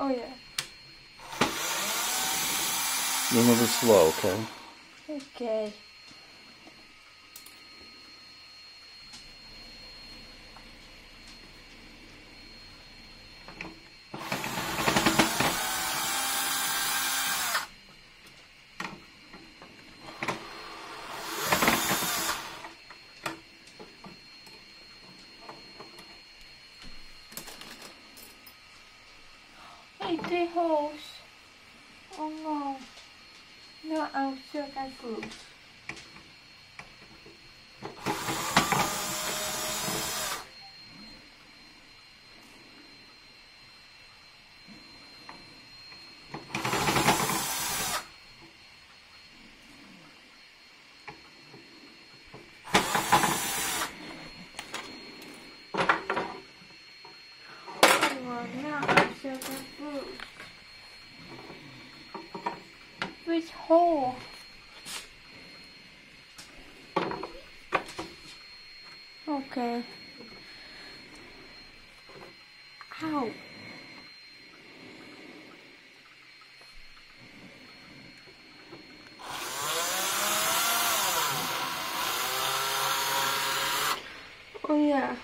Oh yeah. Remember slow, okay? Okay. Hey, 3 holes. Oh no. No, I'll still get food. Which hole? Okay. Ow. Oh yeah.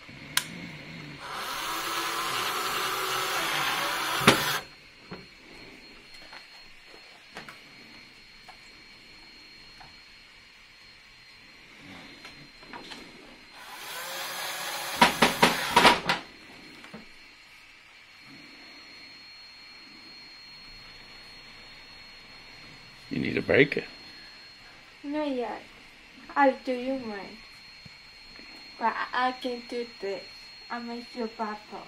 You need to break it. Not yet. I'll do you mine. But I can do this. I make your bottle.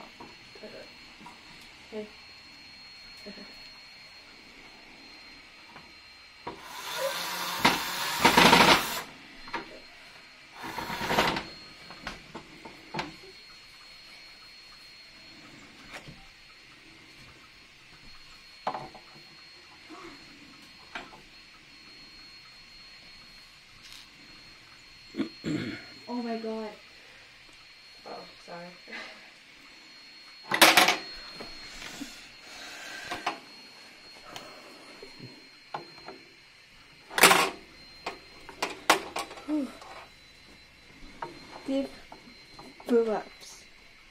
Oh my god. Oh, sorry. Deep pull-ups.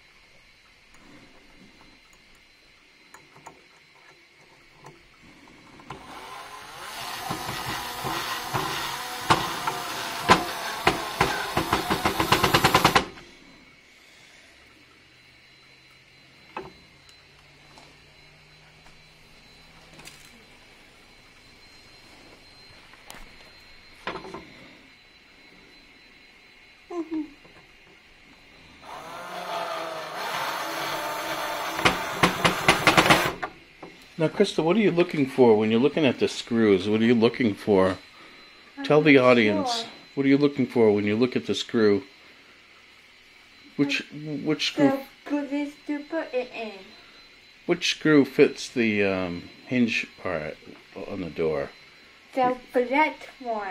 Now, Christa, what are you looking for when you're looking at the screws? What are you looking for? Tell the audience. Sure. What are you looking for when you look at the screw? Which screw? The goodies to put it in. Which screw fits the hinge part on the door? The black one.